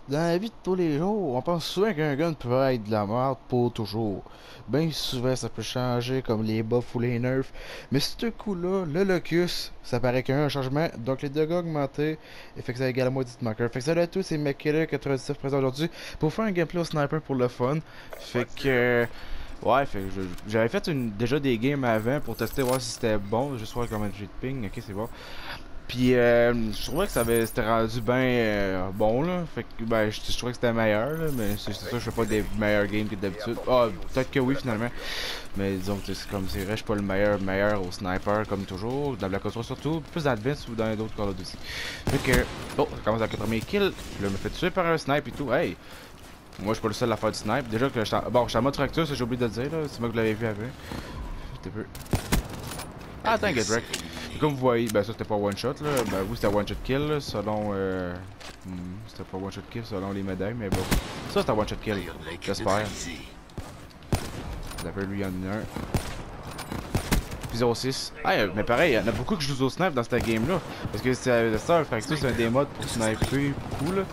Dans la vie de tous les jours, on pense souvent qu'un gun peut être de la merde pour toujours. Bien souvent, ça peut changer comme les buffs ou les nerfs. Mais ce coup-là, le locus, ça paraît qu'il y a eu un changement. Donc les dégâts augmentés, et fait que ça égale à moitié de marqueur. Fait que salut à tous, c'est McKiller99 présent aujourd'hui pour faire un gameplay au sniper pour le fun. Fait que. Ouais, fait que j'avais fait déjà des games avant pour tester voir si c'était bon, juste voir comment j'ai de ping, ok c'est bon. Puis je trouvais que c'était rendu bien bon là. Fait que ben je trouvais que c'était meilleur là, mais c'est ça, je fais pas des meilleurs games que d'habitude. Ah, peut-être que oui finalement. Mais disons que c'est comme c'est vrai, je suis pas le meilleur au sniper comme toujours, dans Black Ops 3 surtout, plus dans Advance ou dans d'autres Call of Duty. Fait que oh, ça commence avec le premier kill, là je me fais tuer par un snipe et tout. Hey! Moi je suis pas le seul à faire du snipe. Déjà que bon, je suis en mode fracture, ça j'ai oublié de le dire là, c'est moi que vous l'avez vu avant. C'était peu. Ah, attends, get wreck. Comme vous voyez, ben ça c'était pas one shot là. Ben oui, c'était one shot kill là, selon. C'était pas one shot kill selon les médailles, mais bon. Ça c'était one shot kill, j'espère. D'après lui, il y en a un. Puis 06. Ah, mais pareil, il y en a beaucoup qui jouent au snipe dans cette game là. Parce que c'est ça, Fracture, c'est un des modes pour sniper beaucoup là.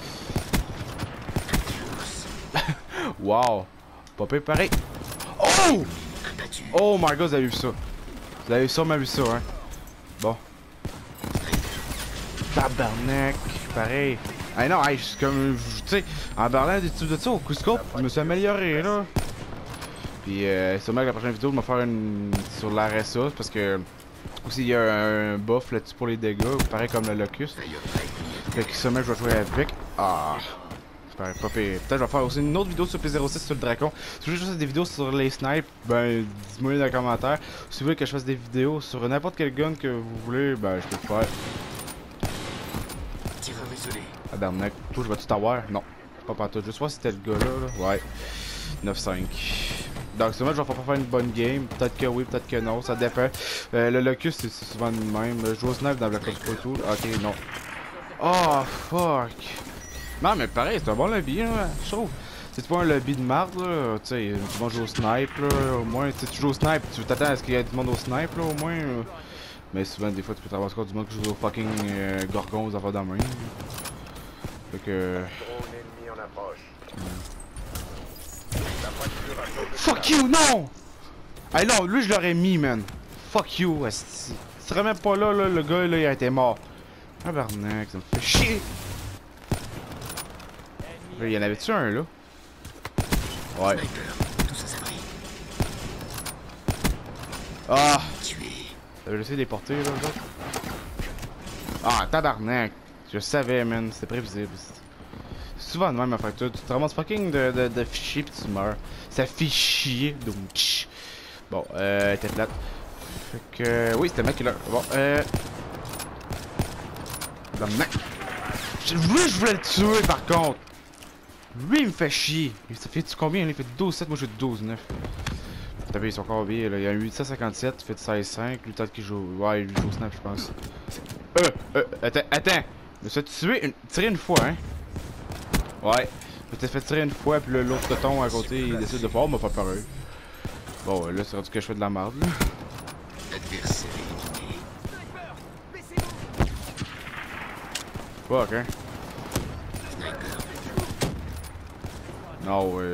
Wow! Pas pire pareil. Oh! Oh my god, vous avez vu ça. Vous avez sûrement vu ça, hein. Bon. Tabarnak, pareil. Ah non, hey, comme, tu sais, en parlant des trucs de ça au Cusco, je me suis amélioré, là. Puis, sûrement que la prochaine vidéo, je vais faire une sur l'RSA, parce que, aussi, il y a un buff là-dessus pour les dégâts, pareil comme le Locus. Fait que sûrement, je vais jouer avec. Ah. Pas pire. Peut-être je vais faire aussi une autre vidéo sur P06 sur le Dracon. Si vous voulez que je fasse des vidéos sur les snipes, ben dis-moi dans les commentaires. Si vous voulez que je fasse des vidéos sur n'importe quel gun que vous voulez, ben je peux le faire. Ah dernier. Toi je vais tout avoir? Non. Pas partout. Juste voir si c'était le gars là. Ouais. 9-5. Donc sûrement je vais pas faire une bonne game. Peut-être que oui, peut-être que non. Ça dépend. Le locus c'est souvent le même. Je joue au snipe dans Black Ops 3 et tout. Ok non. Oh fuck. Non, mais pareil, c'est un bon lobby, hein, je trouve. C'est pas un lobby de marde, là. Tu sais, tu vas jouer au snipe, là. Au moins, tu joues au snipe, tu t'attends à ce qu'il y ait du monde au snipe, là, au moins. Mais souvent, des fois, tu peux t'avoir encore du monde qui joue au fucking Gorgon, aux affaires de main. Fait que. Fuck you, non! Hey, non, lui, je l'aurais mis, man. Fuck you, esti. Tu serais même pas là, le gars, là, il a été mort. Tabarnak, ça me fait chier. Il y en avait-tu un là? Ouais. Ah! J'avais essayé de les porter là, les autres. Ah, tabarnak! Je savais, man, c'était prévisible. Souvent de même à Fracture, tu te ramasses fucking de fichiers pis tu meurs. Ça fait chier, donc. Bon, t'es plate. Fait que. Oui, c'était mec là. Bon, tabarnak! Je voulais le tuer par contre! Lui, il me fait chier. Ça fait combien? Il fait 12-7, moi je fais 12-9. T'as vu, ils sont combien là? Il y a 857, il fait 16-5. Lui, peut-être qu'il joue. Ouais, il joue au snap, je pense. Attends. Je me suis tiré une fois, hein? Ouais. Je t'ai fait tirer une fois, puis l'autre coton à côté, il décide de faire, on m'a pas pareil. Bon, là, c'est rendu que je fais de la merde, là. Fuck, hein? Non,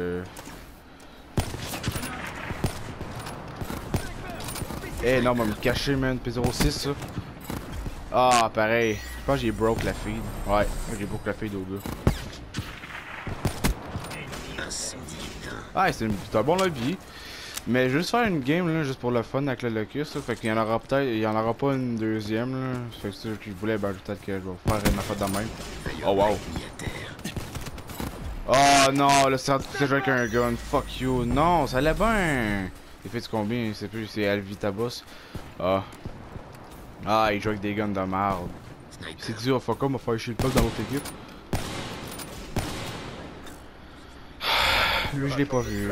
Eh non, on va me cacher, man. P06, ça. Ah, pareil. Je pense que j'ai broke la feed. Ouais, j'ai broke la feed au gars. Ah, c'est un bon lobby. Mais juste faire une game, là, juste pour le fun avec le locus, là. Fait qu'il y en aura peut-être. Il y en aura pas une deuxième, là. Fait que ceux qui voulaient, ben peut-être que je vais faire une affaire de même. Oh, wow. Oh non, là, c'est jouer avec un gun. Fuck you. Non, ça allait bien. Il fait combien? C'est plus, c'est Alvita Boss. Ah. Ah, il joue avec des guns de merde. C'est dur, fuck on va faire shield pop dans votre équipe. Lui, je l'ai pas vu.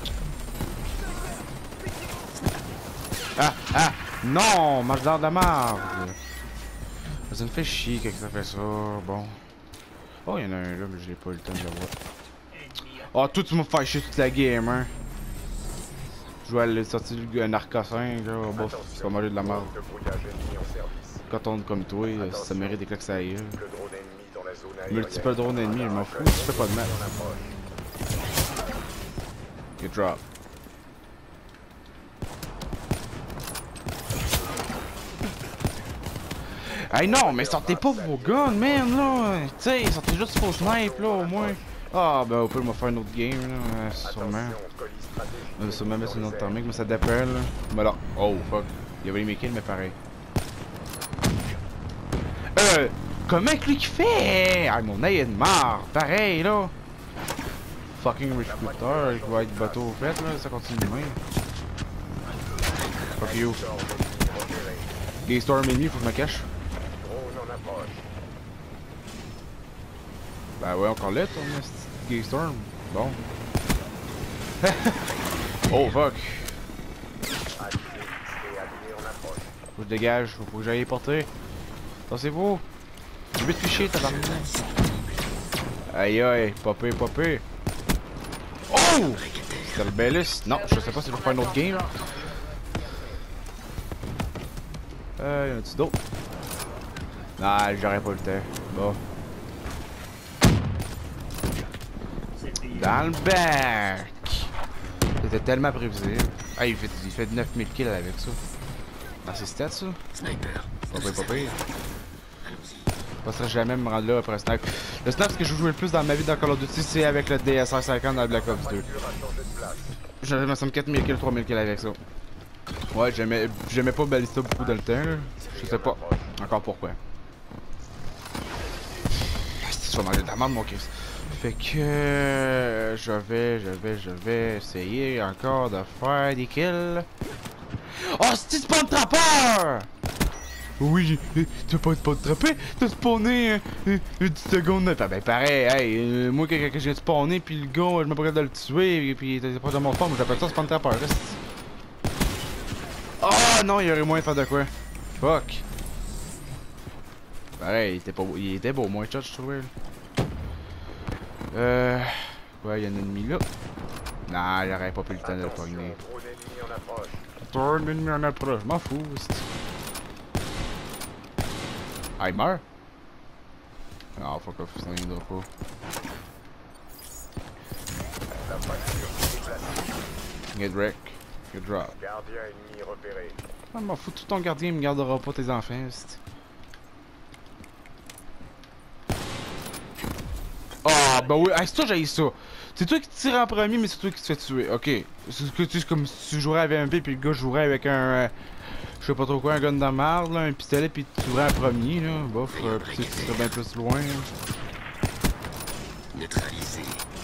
Ah! Non! Marche dans de la merde! Ça me fait chier que ça fait ça. Bon. Oh, il y en a un là, mais je l'ai pas eu le temps de le voir. Oh, tout tu m'as fait chier toute la game, hein. Je vais aller sortir un arc 5, là. Bof, c'est pas manger de la merde. Quand on comme toi, ça mérite des claques à aille. Multiple drone ennemi, je m'en fous, tu fais pas de mal. Get drop. Hey non, mais sortez pas vos guns, man, là! Tu sais, sortez juste vos snipes, là, au moins. Ah, ben, au pire, on va faire une autre game, là, sûrement. On va sûrement mettre une autre thermique, mais ça dépend, là. Mais là, oh, fuck. Il y avait les kills, mais pareil. Comment que lui qui fait? Ah, mon œil est de mort, pareil, là. Fucking recruiter, il va être bateau au fait, là, ça continue de même. Fuck you. Gaystorm ennemi, faut que je me cache. Ben ouais, encore là, ton Gaystorm. Bon. Oh fuck. Faut que je dégage, faut que j'aille les porter. Attendez-vous. J'ai vite fiché, t'as parlé. Aïe aïe, popé, popé. Oh! C'était le Bellus. Non, je sais pas si je vais faire une autre game. Y'en a-tu d'autres? Non, j'aurais pas le temps. Bon. Dans le bac! C'était tellement prévisible. Ah, il fait 9000 kills avec ça. Dans ses stats, ça? Sniper. Pas pire, pas pire. Je penserais jamais me rendre là après un snipe. Le snipe, ce que je joue le plus dans ma vie dans Call of Duty, c'est avec le DSR 50 dans Black Ops 2. J'avais me semble 4000 kills, 3000 kills avec ça. Ouais, j'aimais pas Ballista beaucoup dans le temps, là. Je sais pas encore pourquoi. Je vais manger de la merde, mon Chris. Fait que je vais essayer encore de faire des kills. Oh, c'est spawn trapper! Oui, tu vas pas te trapper? T'as spawné 10 secondes. Ah ben pareil, hey, moi quand j'ai spawné puis le gars, je me prends de le tuer et puis t'es pas de mon spawn, j'appelle ça spawn trapper. Oh non, il y aurait moyen de faire de quoi? Fuck. Pareil, il était beau, moins shot, je trouvais. Ouais, il y a un ennemi là. Nah, j'aurais pas pu le temps de le pogner. Drone ennemi en approche, je m'en fous. Ah, il meurt? Non, fuck off, ça n'aidera pas. Get wreck, get drop. Gardien ennemi repéré. Ah, m'en fous, tout ton gardien il me gardera pas tes enfants, c'est. Ah, bah oui, c'est toi j'ai ça. C'est toi qui tire en premier, mais c'est toi qui te fais tuer. Ok. C'est comme si tu jouerais avec un MP, puis le gars jouerait avec un. Je sais pas trop quoi, un gun de merde, là, un pistolet, puis tu jouerais en premier, là. Bof, tu serais bien plus loin. Là. Neutralisé.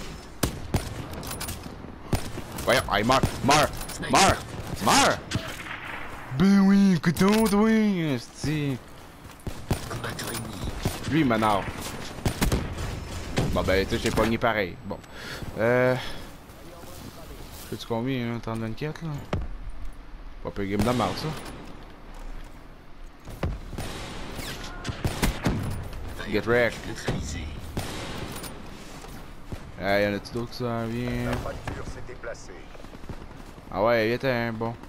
Voyons, ah, il meurt, meurt! Ben oui, couteau, toi, c'est. Combattant ennemi. Lui, il m'énerve. Bon, ben, tu sais, j'ai pogné pareil. Bon. Sais-tu combien, hein? 30-24, là? Pas peu game de merde, ça. Get wrecked. Neutralisé. Ah, y'en a-tu d'autres qui s'en viennent? La fracture s'est déplacée. Ah ouais, il était un bon.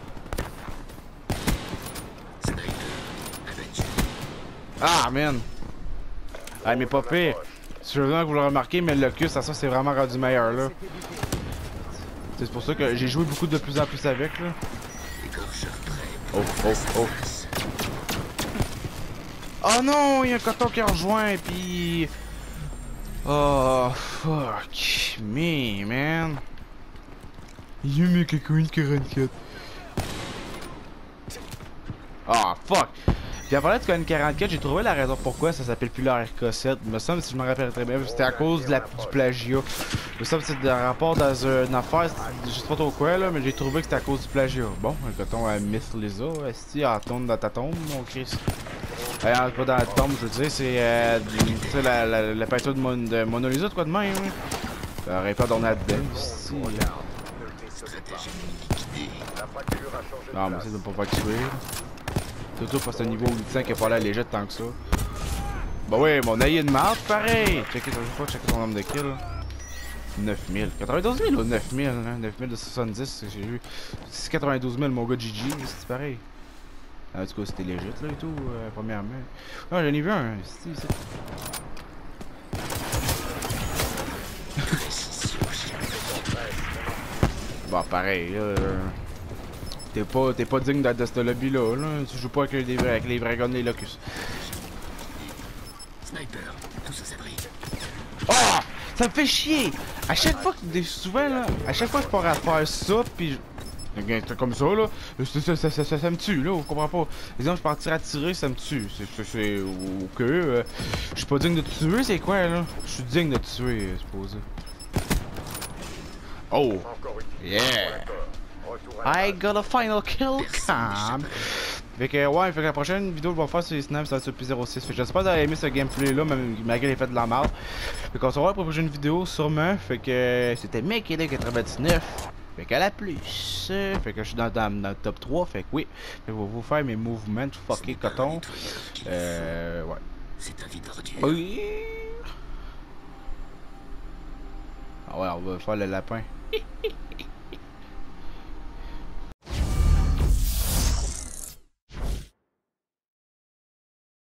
Sniper. Abattu. Ah, man! Ah, mais pas pire. Je veux vraiment que vous le remarquez, mais le Locus, ça c'est vraiment rendu meilleur, là. C'est pour ça que j'ai joué beaucoup de plus en plus avec, là. Égorgeur prêt. Oh. Oh non, il y a un coton qui rejoint, pis... Oh, fuck me, man. Il y a mes cacouilles 44. Ah, fuck. Puis à parler de Cohen 44, j'ai trouvé la raison pourquoi ça s'appelle plus leur RK7. Il me semble, si je me rappelle très bien, c'était à cause de du plagiat. Il me semble que c'est un rapport dans une affaire, je sais pas trop quoi là, mais j'ai trouvé que c'était à cause du plagiat. Bon, un coton à Myth Lisa, est-ce elle tourne dans ta tombe, mon Chris? Pas dans la tombe, je veux dire, c'est tu sais, la peinture de Mona Lisa, quoi de même. J'aurais pas donné là-dedans. Stratégie liquidée. La fracture a changé de Non, mais place. c'est de pas faire tuer. Surtout parce que niveau 800 qui est pas là léger tant que ça. Bah ouais, mon œil est de marde, pareil! Checker son nombre de kills. 9000. 92 000 ou 9000? Hein? 9000 de 70, j'ai vu. C'est 92 000, mon gars GG, c'est pareil. En tout cas, c'était légit là et tout, premièrement. Ah, j'en ai vu un, Bon, pareil, là. T'es pas digne de ce lobby-là, là. Tu joues pas avec les vrais guns des Locus. Sniper, tous aux abris. Oh! Ça me fait chier! À chaque fois que, souvent, là, à chaque fois que je pars à faire ça, pis un truc comme ça, là, ça me tue, là, on comprend pas. Exemple, je partirais à tirer, ça me tue. C'est ok, je suis pas digne de te tuer, c'est quoi, là? Je suis digne de te tuer, supposé. Oh! Encore une Yeah! retour à I got a final kill cam! Fait que ouais, fait que la prochaine vidéo que je vais faire sur les snaps, ça va être sur P06. Fait que j'espère que vous avez aimé ce gameplay là, même malgré les faits de la merde. Fait qu'on se revoit pour la prochaine vidéo sûrement. Fait que c'était Mekele99. Fait qu'à la plus. Fait que je suis dans le top 3. Fait que oui. Fait que je vais vous faire mes mouvements fucké coton. Ouais. C'est un vide ordure. Oui. Ah ouais, on va faire le lapin.